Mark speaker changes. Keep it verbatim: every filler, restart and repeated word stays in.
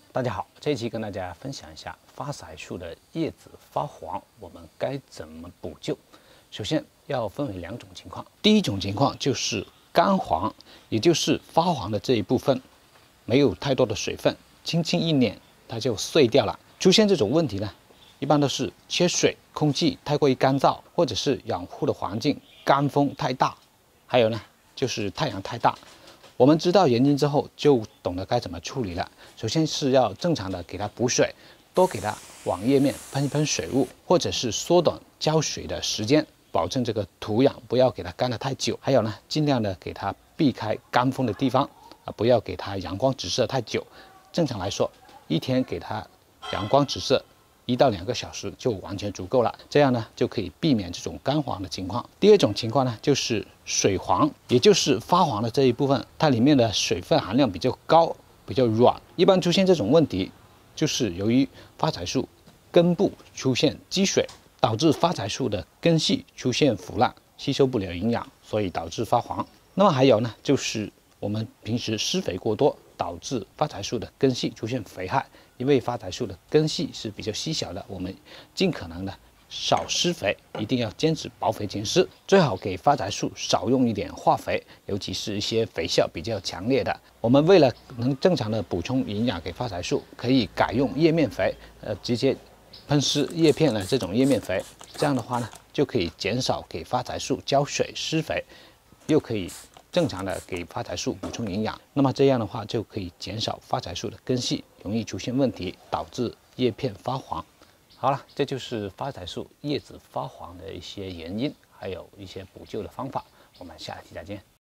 Speaker 1: 大家好，这一期跟大家分享一下发财树的叶子发黄，我们该怎么补救？首先要分为两种情况，第一种情况就是干黄，也就是发黄的这一部分没有太多的水分，轻轻一捻它就碎掉了。出现这种问题呢，一般都是缺水、空气太过于干燥，或者是养护的环境干风太大，还有呢就是太阳太大。我们知道原因之后，就懂得该怎么处理了。首先是要正常的给它补水，多给它往叶面喷一喷水雾，或者是缩短浇水的时间，保证这个土壤不要给它干得太久。还有呢，尽量的给它避开干风的地方啊，不要给它阳光直射太久。正常来说，一天给它阳光直射一到两个小时就完全足够了，这样呢就可以避免这种干黄的情况。第二种情况呢，就是水黄，也就是发黄的这一部分，它里面的水分含量比较高，比较软。一般出现这种问题，就是由于发财树根部出现积水，导致发财树的根系出现腐烂，吸收不了营养，所以导致发黄。那么还有呢，就是我们平时施肥过多，导致发财树的根系出现肥害。因为发财树的根系是比较细小的，我们尽可能的少施肥，一定要坚持薄肥减施，最好给发财树少用一点化肥，尤其是一些肥效比较强烈的。我们为了能正常的补充营养给发财树，可以改用叶面肥，呃，直接喷施叶片的这种叶面肥，这样的话呢，就可以减少给发财树浇水施肥，又可以正常的给发财树补充营养，那么这样的话就可以减少发财树的根系容易出现问题，导致叶片发黄。好了，这就是发财树叶子发黄的一些原因，还有一些补救的方法。我们下期再见。